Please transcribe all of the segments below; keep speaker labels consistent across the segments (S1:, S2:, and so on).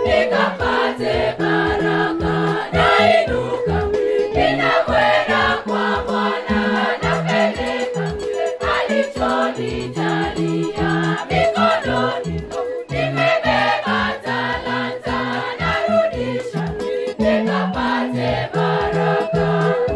S1: nikapate baraka. Nainuka ninakwenda kwa Bwana, napeleka alichonijalia mikononi. Nimebeba talanta, narudisha nikapate baraka.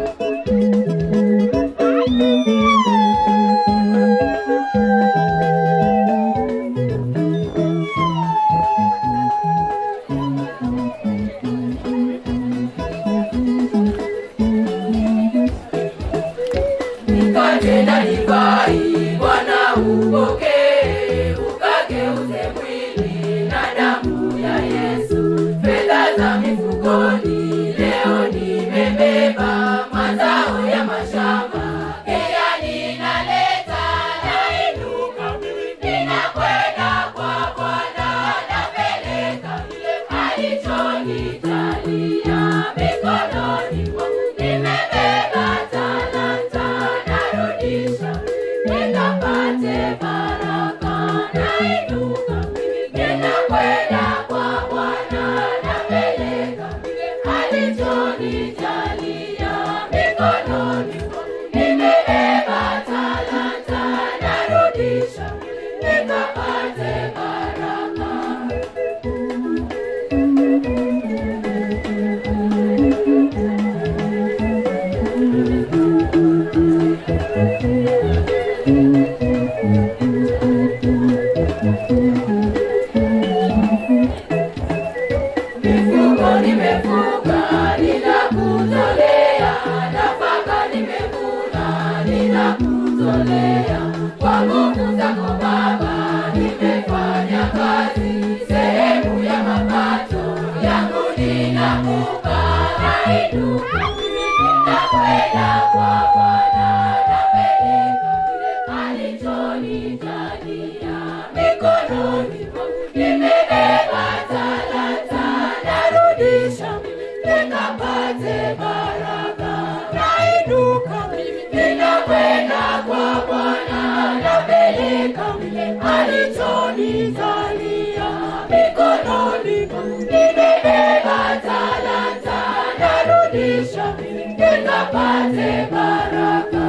S1: Nikatenda divai, Bwana upokee, ukageuze mwili na damu ya Yesu. Fedha za mifukoni leo nimebeba, mazao ya mashamba pia ninaleta. Nainuka ninakwenda kwa Bwana, napeleka alichonijalia mikononi mwangu. Nimebeba talanta, narudisha nikapate baraka. Nainuka ninakwenda kwa Bwana, napeleka alichonijalia mikononi mwangu. Nimebeba talanta, narudisha nikapate baraka. Mifugo nimefuga, ninakutolea. Nafaka nimevuna, ninakutolea. Kwa nguvu zako Baba nimefanya kazi, sehemu ya mapato yangu ninakupa. Nainuka ninakwenda kwa Bwana, napeleka alichonijalia mikononi mwangu. Nimebeba talanta, narudisha nikapate baraka. Nainuka ninakwenda kwa Bwana, napeleka alichonijalia mikononi mwangu. Nimebeba talanta, narudisha nikapate baraka.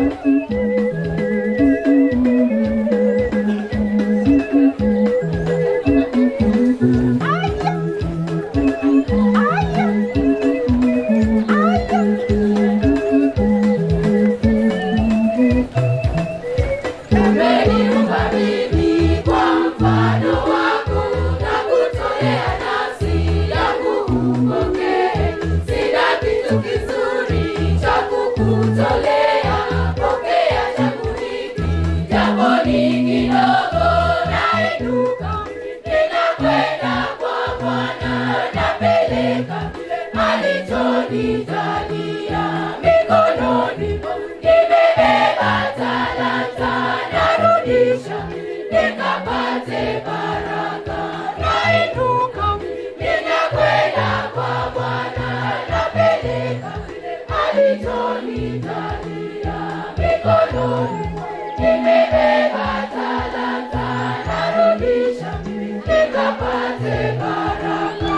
S1: Umeniumba mimi kwa mfano wako, na kutolea nafsi yangu upokee. Sina kitu kizuri cha kukutolea, pokea changu hiki japo ni kidogo. Nainuka ninakwenda kwa Bwana, napeleka alichonijalia mikononi mwangu. Nimebeba talanta, narudisha nikapate baraka. Nainuka ninakwenda kwa Bwana, napeleka alichonijalia mikononi mwangu. Nimebeba talanta, narudisha nikapate baraka.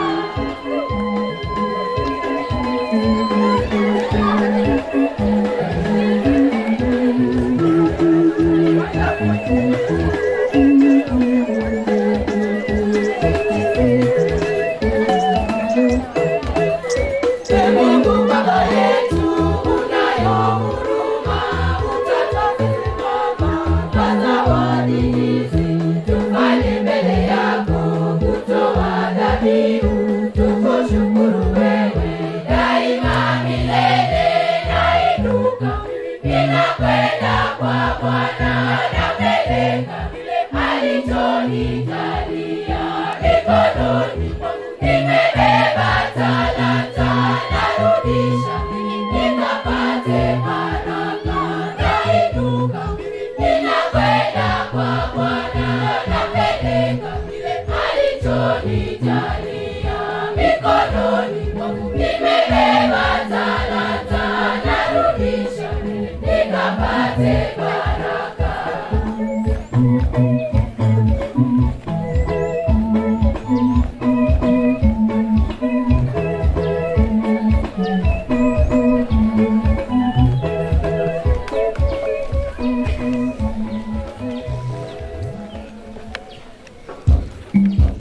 S1: Mungu Baba yetu unayo huruma, utatusimama kwa zawadi hizi. Tufanye mbele yako kutoa dhabihu, tukushukuru wewe daima milele. Nainuka ninakwenda kwa Bwana, napeleka alichonijalia mikononi mwangu. Nimebeba talanta, narudisha nikapate baraka. Nainuka ninakwenda kwa Bwana, napeleka alichonijalia mikononi mwangu. Nimebeba talanta, narudisha nikapate baraka.